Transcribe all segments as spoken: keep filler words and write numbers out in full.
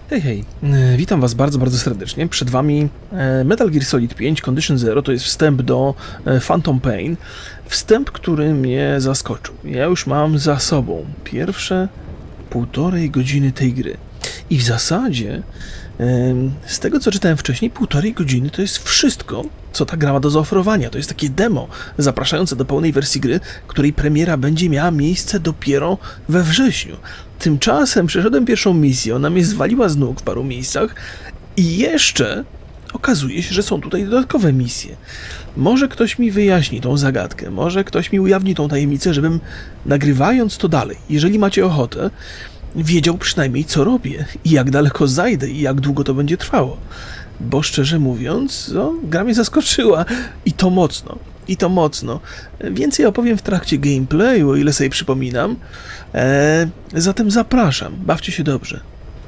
Hej, hej, witam was bardzo, bardzo serdecznie. Przed wami Metal Gear Solid pięć Condition Zero, to jest wstęp do Phantom Pain. Wstęp, który mnie zaskoczył. Ja już mam za sobą pierwsze półtorej godziny tej gry. I w zasadzie, z tego co czytałem wcześniej, półtorej godziny to jest wszystko, co ta gra ma do zaoferowania. To jest takie demo zapraszające do pełnej wersji gry, której premiera będzie miała miejsce dopiero we wrześniu. Tymczasem przeszedłem pierwszą misję, ona mnie zwaliła z nóg w paru miejscach i jeszcze okazuje się, że są tutaj dodatkowe misje. Może ktoś mi wyjaśni tą zagadkę, może ktoś mi ujawni tą tajemnicę, żebym nagrywając to dalej, jeżeli macie ochotę, wiedział przynajmniej co robię i jak daleko zajdę i jak długo to będzie trwało. Bo szczerze mówiąc, no, gra mnie zaskoczyła i to mocno. I to mocno. Więcej opowiem w trakcie gameplayu, o ile sobie przypominam. Eee, zatem zapraszam. Bawcie się dobrze.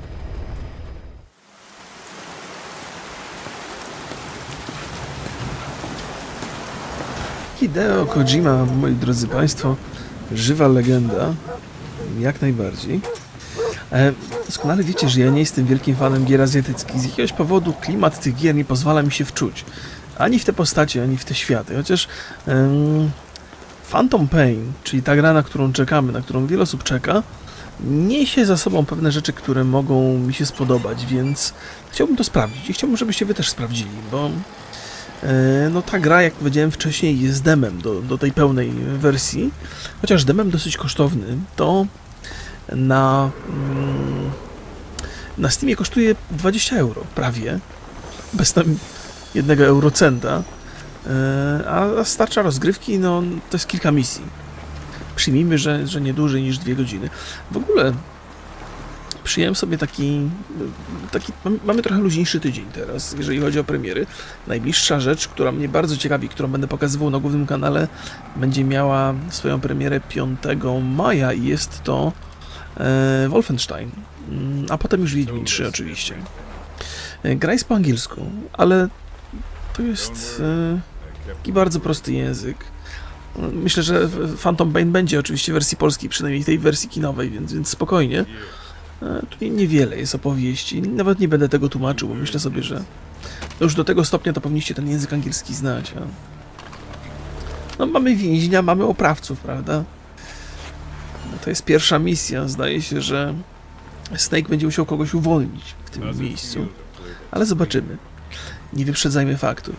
Hideo Kojima, moi drodzy państwo, żywa legenda. Jak najbardziej. E, doskonale wiecie, że ja nie jestem wielkim fanem gier azjatyckich. Z jakiegoś powodu klimat tych gier nie pozwala mi się wczuć. Ani w te postacie, ani w te światy. Chociaż um, Phantom Pain, czyli ta gra, na którą czekamy, na którą wiele osób czeka, niesie za sobą pewne rzeczy, które mogą mi się spodobać, więc chciałbym to sprawdzić i chciałbym, żebyście wy też sprawdzili, bo e, no ta gra, jak powiedziałem wcześniej, jest demem do, do tej pełnej wersji, chociaż demem dosyć kosztowny, to na, mm, na Steamie kosztuje dwadzieścia euro, prawie, bez tam jednego eurocenta, a starcza rozgrywki, no to jest kilka misji. Przyjmijmy, że, że nie dłużej niż dwie godziny. W ogóle przyjąłem sobie taki, taki... Mamy trochę luźniejszy tydzień teraz, jeżeli chodzi o premiery. Najbliższa rzecz, która mnie bardzo ciekawi, którą będę pokazywał na głównym kanale, będzie miała swoją premierę piątego maja i jest to e, Wolfenstein. A potem już Wiedźmin trzy oczywiście. Gra jest po angielsku, ale to jest e, taki bardzo prosty język. Myślę, że Phantom Pain będzie oczywiście w wersji polskiej, przynajmniej tej wersji kinowej, więc, więc spokojnie. E, tu niewiele jest opowieści, nawet nie będę tego tłumaczył, bo myślę sobie, że już do tego stopnia to powinniście ten język angielski znać. A... No mamy więźnia, mamy oprawców, prawda? No, to jest pierwsza misja, zdaje się, że Snake będzie musiał kogoś uwolnić w tym miejscu, ale zobaczymy. Nie wyprzedzajmy faktów.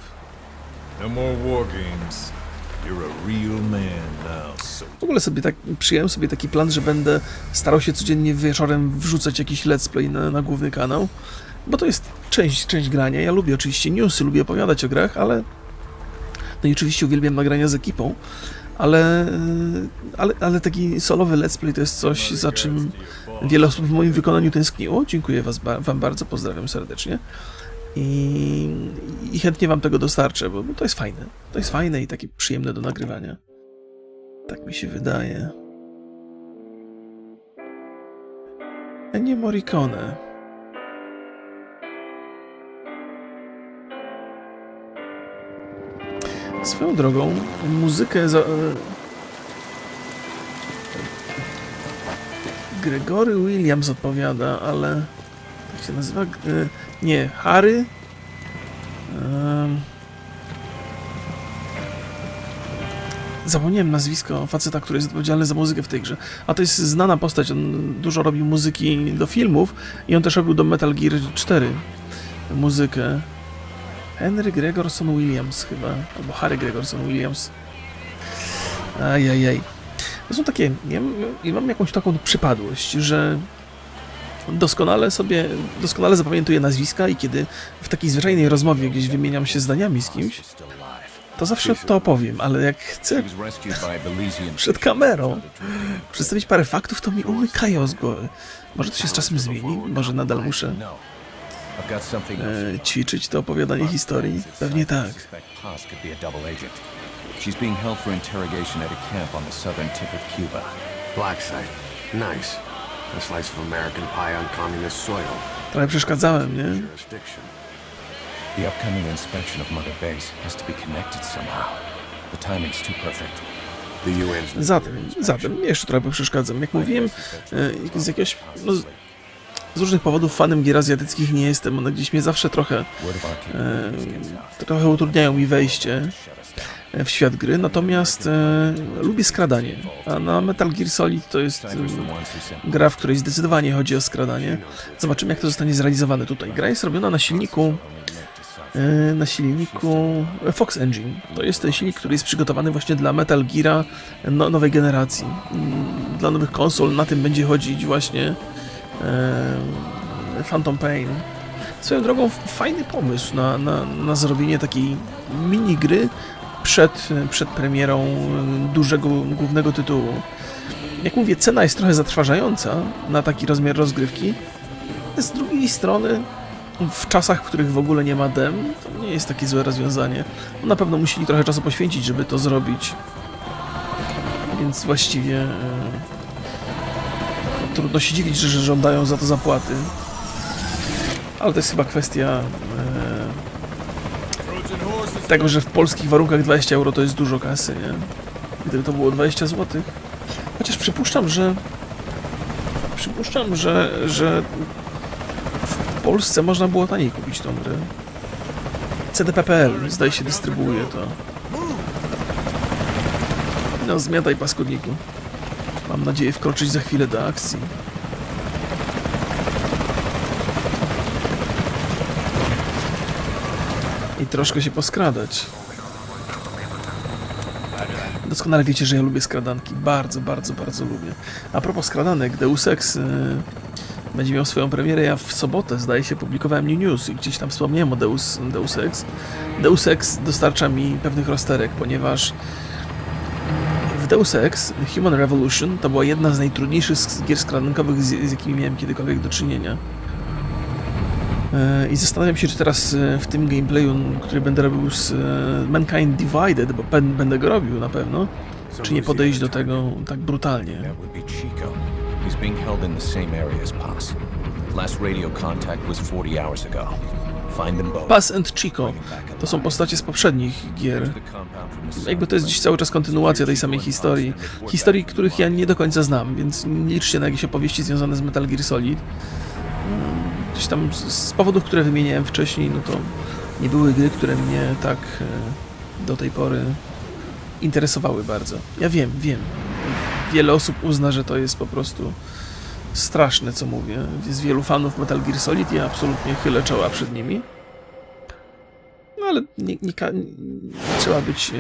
W ogóle sobie tak przyjąłem sobie taki plan, że będę starał się codziennie wieczorem wrzucać jakiś let's play na, na główny kanał, bo to jest część, część grania. Ja lubię oczywiście newsy, lubię opowiadać o grach, ale no i oczywiście uwielbiam nagrania z ekipą, ale, ale, ale taki solowy let's play to jest coś, za czym wiele osób w moim wykonaniu tęskniło. Dziękuję was, wam bardzo, pozdrawiam serdecznie. I, I chętnie wam tego dostarczę, bo, bo to jest fajne. To jest fajne i takie przyjemne do nagrywania. Tak mi się wydaje. Ennio Morricone. Swoją drogą, muzykę za... Gregory Williams odpowiada, ale... Jak się nazywa? Nie, Harry? Um... Zapomniałem nazwisko faceta, który jest odpowiedzialny za muzykę w tej grze. A to jest znana postać, on dużo robił muzyki do filmów i on też robił do Metal Gear cztery muzykę. Henry Gregorson Williams chyba, albo Harry Gregorson Williams. Ajajaj. To są takie, ja, ja mam jakąś taką przypadłość, że doskonale sobie, doskonale zapamiętuję nazwiska i kiedy w takiej zwyczajnej rozmowie gdzieś wymieniam się zdaniami z kimś, to zawsze to opowiem, ale jak chcę przed kamerą przedstawić parę faktów, to mi umykają z głowy. Może to się z czasem zmieni, może nadal muszę e, ćwiczyć to opowiadanie historii. Pewnie tak. She's being held for interrogation at a camp on the southern tip of Cuba. Black site. Nice. A slice of American pie on communist soil. Trochę przeszkadzałem, nie? The upcoming inspection of Mother Base has to be connected somehow. The timing's too perfect. The U N's Zatem, zatem, jeszcze trochę przeszkadzam. Jak mówiłem, z jakiegoś... No, z różnych powodów fanem gier azjatyckich nie jestem. One gdzieś mnie zawsze trochę, e, trochę utrudniają mi wejście w świat gry, natomiast e, lubię skradanie, a na Metal Gear Solid to jest e, gra, w której zdecydowanie chodzi o skradanie. Zobaczymy, jak to zostanie zrealizowane tutaj. Gra jest robiona na silniku e, na silniku Fox Engine. To jest ten silnik, który jest przygotowany właśnie dla Metal Geara no, nowej generacji. Dla nowych konsol na tym będzie chodzić właśnie e, Phantom Pain. Swoją drogą fajny pomysł na, na, na zrobienie takiej mini gry Przed, przed premierą dużego, głównego tytułu. Jak mówię, cena jest trochę zatrważająca na taki rozmiar rozgrywki. Z drugiej strony, w czasach, w których w ogóle nie ma dem, to nie jest takie złe rozwiązanie. No, na pewno musieli trochę czasu poświęcić, żeby to zrobić. Więc właściwie e, trudno się dziwić, że, że żądają za to zapłaty. Ale to jest chyba kwestia e, tego, że w polskich warunkach dwadzieścia euro to jest dużo kasy, nie? Gdyby to było dwadzieścia złotych. Chociaż przypuszczam, że przypuszczam, że, że w Polsce można było taniej kupić tą grę. C D P kropka P L zdaje się dystrybuuje to. No zmiataj, paskudniku. Mam nadzieję wkroczyć za chwilę do akcji. I troszkę się poskradać. Doskonale wiecie, że ja lubię skradanki. Bardzo, bardzo, bardzo lubię. A propos skradanek, Deus Ex yy, będzie miał swoją premierę. Ja w sobotę, zdaje się, publikowałem New News i gdzieś tam wspomniałem o Deus, Deus Ex. Deus Ex dostarcza mi pewnych rozterek, ponieważ w Deus Ex Human Revolution to była jedna z najtrudniejszych gier skradankowych, z, z jakimi miałem kiedykolwiek do czynienia. I zastanawiam się, czy teraz w tym gameplayu, który będę robił z Mankind Divided, bo będę go robił na pewno, czy nie podejść do tego tak brutalnie. Paz and Chico to są postacie z poprzednich gier. Jakby to jest dziś cały czas kontynuacja tej samej historii. Historii, których ja nie do końca znam, więc nie liczcie na jakieś opowieści związane z Metal Gear Solid. Gdzieś tam z powodów, które wymieniałem wcześniej, no to nie były gry, które mnie tak do tej pory interesowały bardzo. Ja wiem, wiem. Wiele osób uzna, że to jest po prostu straszne, co mówię. Jest wielu fanów Metal Gear Solid i ja absolutnie chylę czoła przed nimi. No ale nie, nie, nie trzeba być...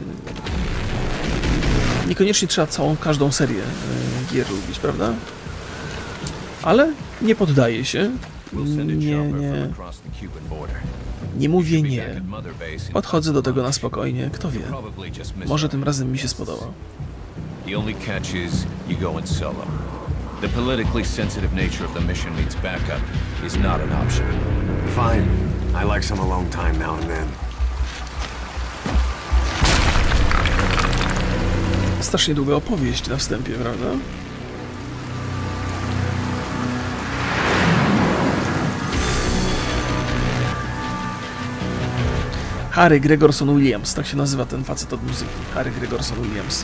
Niekoniecznie trzeba całą, każdą serię gier lubić, prawda? Ale nie poddaję się. Nie, nie, nie mówię nie. Podchodzę do tego na spokojnie. Kto wie? Może tym razem mi się spodoba. The only catch is you go in solo. The politically sensitive nature of the mission needs backup is not an option. Fine. I like some alone time now and then. Strasznie długa opowieść na wstępie, prawda? Harry Gregorson Williams, tak się nazywa ten facet od muzyki. Harry Gregorson Williams.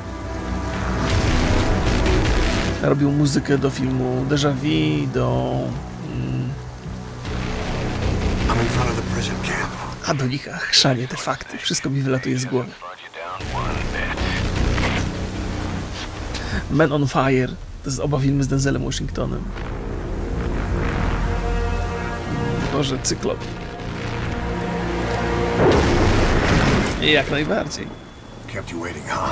Robił muzykę do filmu Déjà Vu, do... Mm, a do licha, chrzanie te fakty. Wszystko mi wylatuje z głowy. Man on Fire. To jest oba filmy z Denzelem Washingtonem. Boże, Cyklop. Jak najbardziej. Kept you waiting, huh?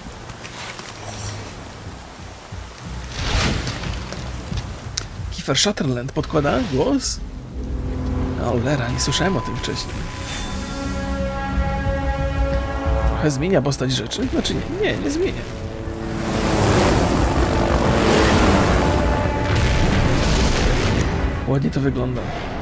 Kiefer Sutherland podkłada głos? O, lera, nie słyszałem o tym wcześniej. Trochę zmienia postać rzeczy? Znaczy nie, nie, nie zmienia. Ładnie to wygląda.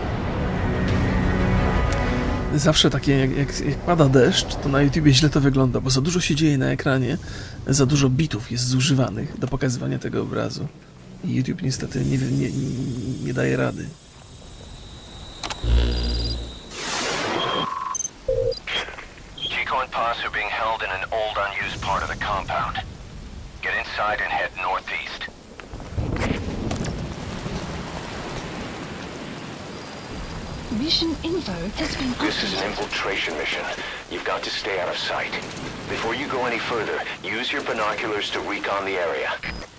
Zawsze takie, jak, jak, jak pada deszcz, to na YouTubie źle to wygląda, bo za dużo się dzieje na ekranie, za dużo bitów jest zużywanych do pokazywania tego obrazu. I YouTube niestety nie, nie, nie daje rady. Chico and Paz are being held in an old unused part of the compound. Get inside and head northeast. Mission info has been This is an updated. infiltration mission. You've got to stay out of sight. Before you go any further, use your binoculars to recon the area.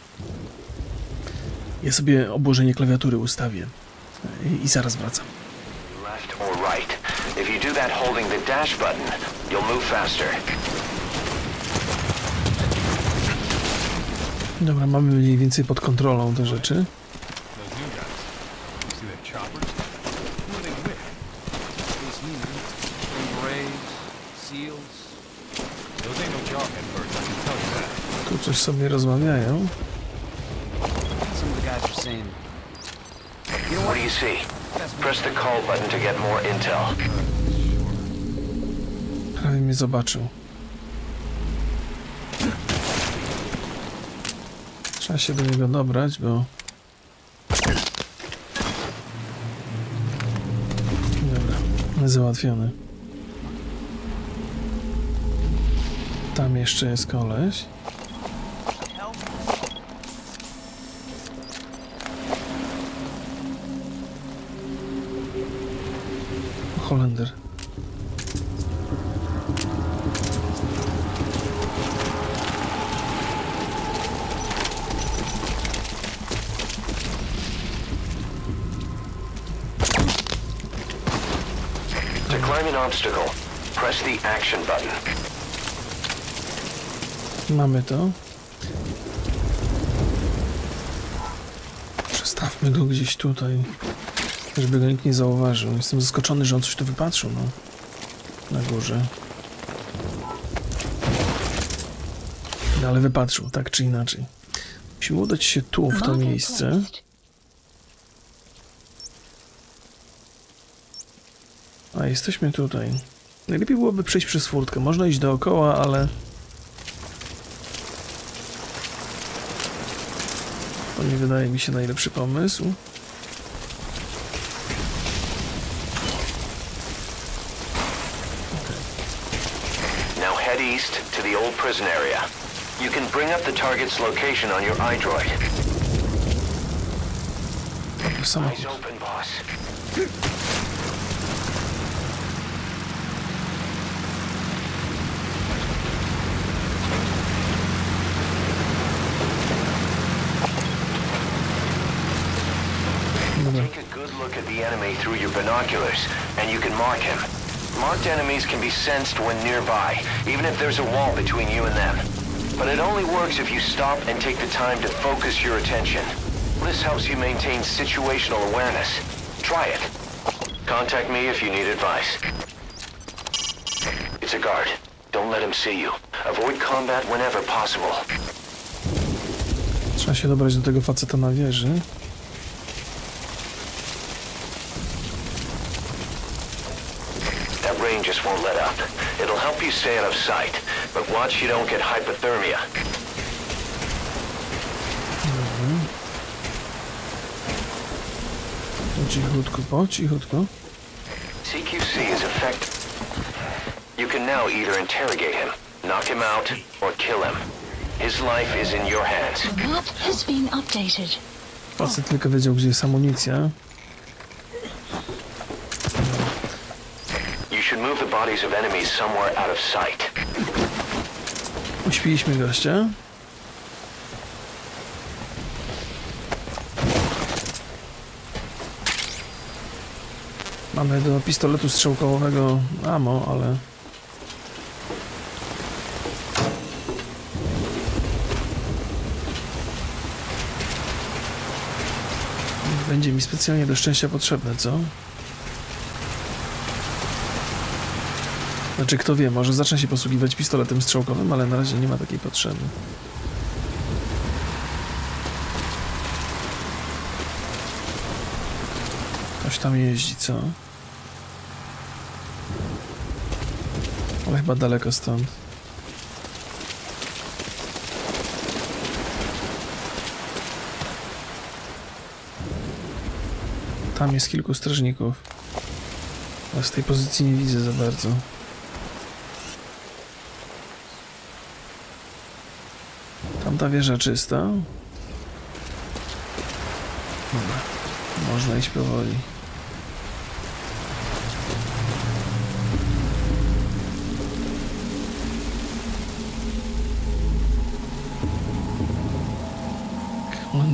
Ja sobie obłożenie klawiatury ustawię i, i zaraz wracam. Left or right. If you do that holding the dash button, you'll move faster. Dobra, mamy mniej więcej pod kontrolą te rzeczy. Those new guys. See their choppers? Who are they with? Space Marines, Braves, SEALs. Those ain't no jawhead birds, I can tell you that. Tu coś sobie rozmawiają. Some of the guys are saying, you know What what? do you see? Press the call button to get more intel. Prawie mnie zobaczył. Trzeba się do niego dobrać, bo... Dobra, załatwiony. Tam jeszcze jest koleś. Holender. To climb an obstacle, press the action button. Mamy to. Przestawmy go gdzieś tutaj, żeby go nikt nie zauważył. Jestem zaskoczony, że on coś tu wypatrzył, no. Na górze. No, ale wypatrzył, tak czy inaczej. Musimy udać się tu, w to Marker miejsce. placed. A, jesteśmy tutaj. Najlepiej byłoby przejść przez furtkę. Można iść dookoła, ale... To nie wydaje mi się najlepszy pomysł. Now head east to the old prison area. You can bring up the target's location on your iDroid. Samochód. Eyes open, boss. Dobra. Take a good look at the enemy through your binoculars, and you can mark him. Marked enemies can be sensed when nearby, even if there's a wall between you and them. But it only works if you stop and take the time to focus your attention. This helps you maintain situational awareness. Try it. Contact me if you need advice. It's a guard. Don't let him see you. Avoid combat whenever possible. Trzeba się dobrać do tego faceta na wieży. That rain just won't let up. It'll help you stay out of sight, but watch you don't get hypothermia. Po cichutku, po cichutku. C Q C is effective. You can now either interrogate him, knock him out, or kill him. His life is in your hands. The map has been updated. Facet tylko wiedział, gdzie jest amunicja. You should move the bodies of enemies somewhere out of sight. Uśpiliśmy gościa. Mamy do pistoletu strzałkowego ammo, ale... Będzie mi specjalnie do szczęścia potrzebne, co? Znaczy, kto wie, może zacznę się posługiwać pistoletem strzałkowym, ale na razie nie ma takiej potrzeby. Ktoś tam jeździ, co? Ale chyba daleko stąd. Tam jest kilku strażników. A z tej pozycji nie widzę za bardzo. Tamta wieża czysta. Dobra. Można iść powoli.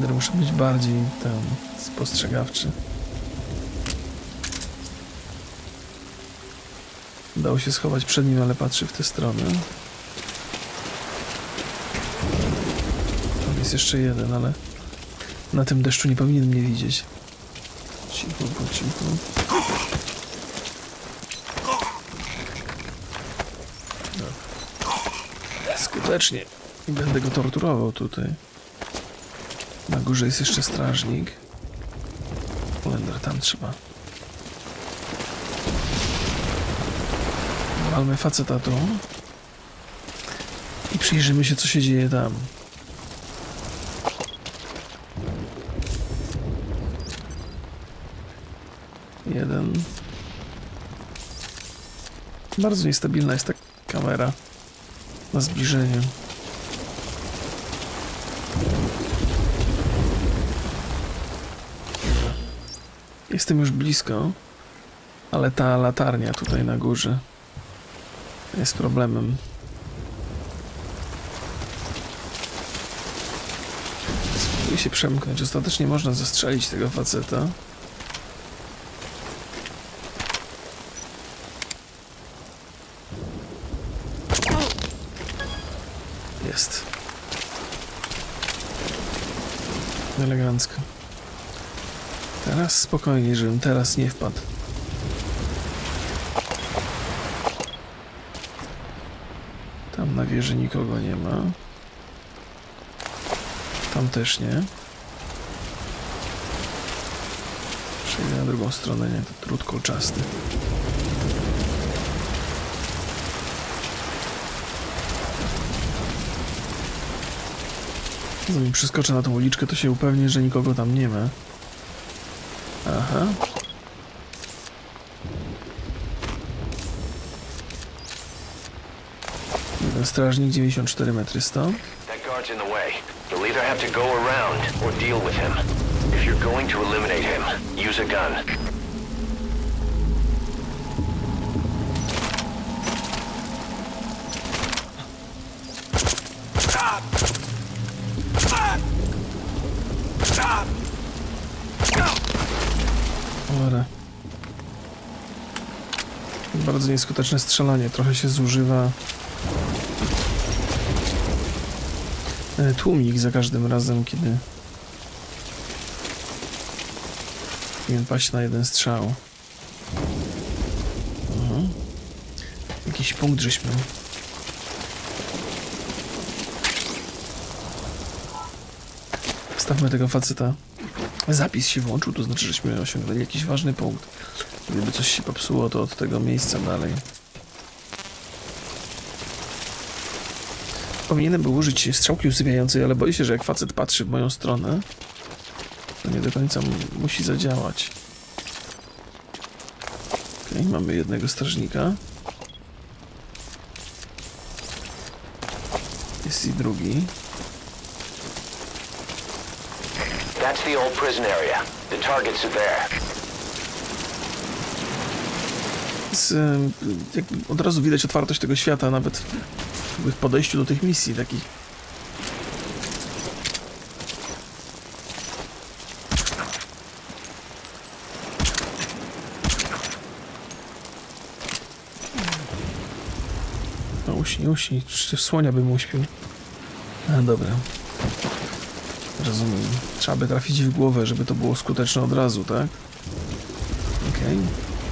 Holender, muszę być bardziej tam spostrzegawczy. Udało się schować przed nim, ale patrzy w tę stronę. Tam jest jeszcze jeden, ale na tym deszczu nie powinien mnie widzieć. Cicho, po cichu. No. Skutecznie. I będę go torturował tutaj. Na górze jest jeszcze strażnik. Holender, tam trzeba. Walmy faceta tu. I przyjrzymy się, co się dzieje tam. Jeden. Bardzo niestabilna jest ta kamera na zbliżeniu. Jestem już blisko, ale ta latarnia tutaj na górze jest problemem. Spróbuję się przemknąć. Ostatecznie można zastrzelić tego faceta. Jest. Elegancko. Teraz spokojnie, żebym teraz nie wpadł. Tam na wieży nikogo nie ma. Tam też nie. Przejdę na drugą stronę, nie? To trud kolczasty. Zanim przeskoczę na tą uliczkę, to się upewnię, że nikogo tam nie ma. Aha. Jeden strażnik, dziewięćdziesiąt cztery metry stąd. That guard's in the way. You'll either have to go around or deal with him. If you're going to eliminate him, use a gun. Dobra. Bardzo nieskuteczne strzelanie. Trochę się zużywa tłumik za każdym razem, kiedy powinien paść na jeden strzał. Aha. Jakiś punkt żeśmy. Wstawmy tego faceta. Zapis się włączył, to znaczy, żeśmy osiągnęli jakiś ważny punkt. Gdyby coś się popsuło, to od tego miejsca dalej. Powinienem był użyć strzałki usypiającej, ale boję się, że jak facet patrzy w moją stronę, to nie do końca musi zadziałać. Okej, okay, mamy jednego strażnika. Jest i drugi. That's the old prison area. The targets are there. Z, jak od razu widać otwartość tego świata, nawet w podejściu do tych misji takich. No uśnij, uśnij. Słonia bym uśpił. A dobra. Rozumiem. Trzeba by trafić w głowę, żeby to było skuteczne od razu, tak? Okej. Okay.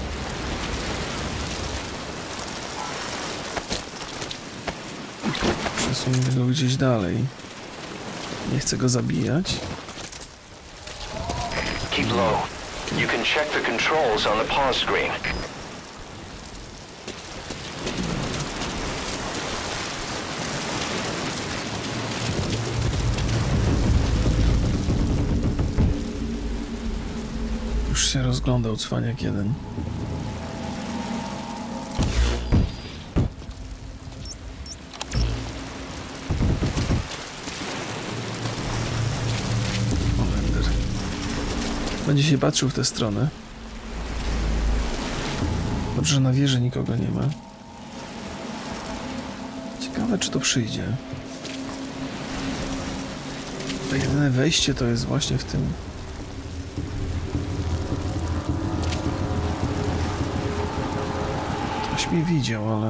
Przesuńmy go gdzieś dalej. Nie chcę go zabijać. Keep low. You can check the controls on the pause screen. Już się rozglądał cwaniak jeden. Holender. Będzie się patrzył w tę stronę. Dobrze, że na wieży nikogo nie ma. Ciekawe, czy to przyjdzie. To jedyne wejście to jest właśnie w tym. Ktoś mnie widział, ale...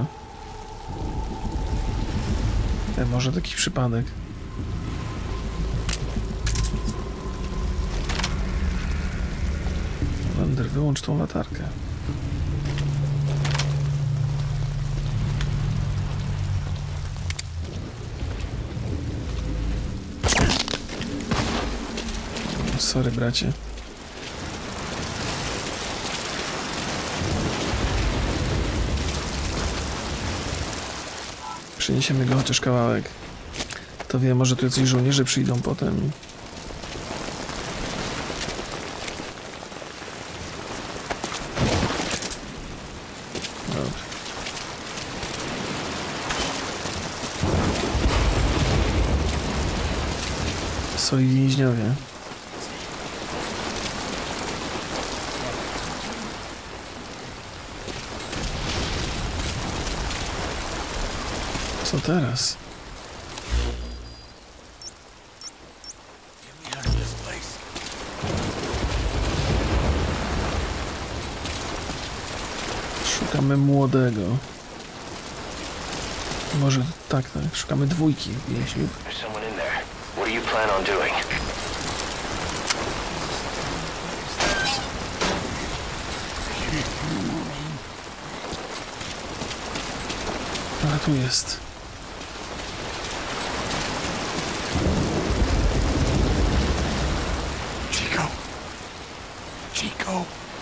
E, może taki przypadek. Lander, wyłącz tą latarkę. Sorry, bracie. Przyniesiemy go chociaż kawałek. To wie, może tu jacyś żołnierze przyjdą potem. Dobra. Są i więźniowie. Co teraz? Szukamy młodego. Może tak, tak. Szukamy dwójki więźniów. There's someone in there. What do you plan on doing? Ale tu jest. Chico. Chico.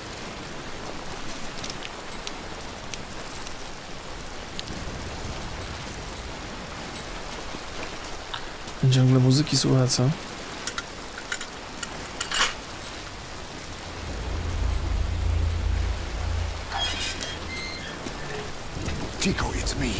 Ciągle muzyki słucha, co? Chico, it's me.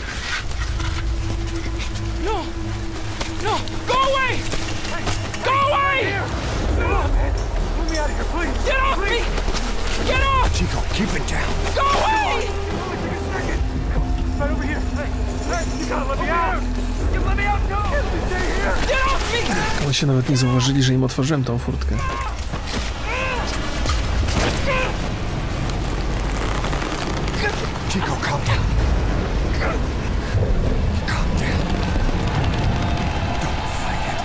No! No! Go away! Go away! Let me out of here, please! Get off me! Get off! Chico, keep it down. Go away! Right over here! Hey! Hey! You gotta let me out! You let me out! No! Stay here! Get off me! Oni się nawet nie zauważyli, że im otworzyłem tą furtkę. Chico, calm down. Calm down. Don't fight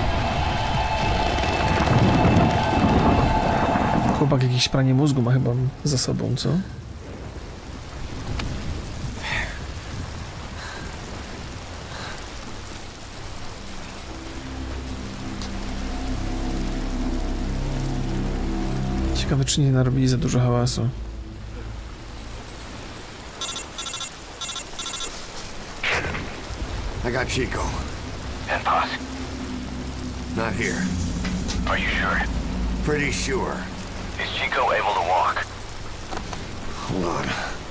it. Chłopak jakieś pranie mózgu ma chyba za sobą, co? Ciekawe, czy nie narobili za dużo hałasu. I got Chico. And Paz? Not here. Are you sure? Pretty sure. Is Chico able to walk? Hold on.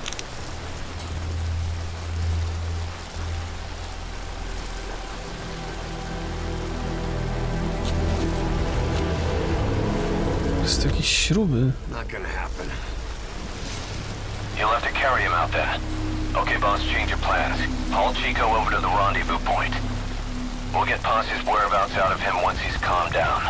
Jest to jakieś śruby. Not gonna happen. You'll have to carry him out then. Okay, boss, change your plans. Haul Chico over to the rendezvous point. We'll get Paz's whereabouts out of him once he's calmed down.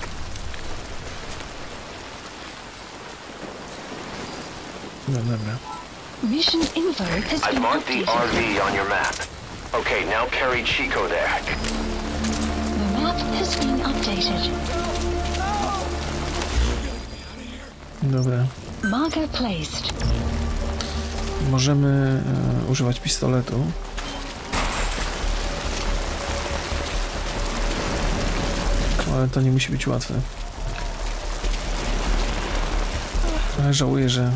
No dobra. Mission info has I've been marked the updated. R V on your map. Okay, now carry Chico there. The map has been updated. Dobra. Marker placed. Możemy e, używać pistoletu. Ale to nie musi być łatwe. Ale żałuję, że...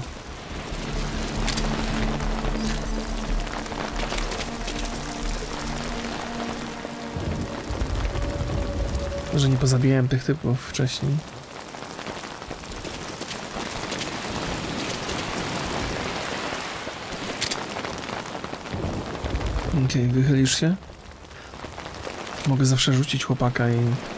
że nie pozabijałem tych typów wcześniej. Okej, okay, wychylisz się? Mogę zawsze rzucić chłopaka i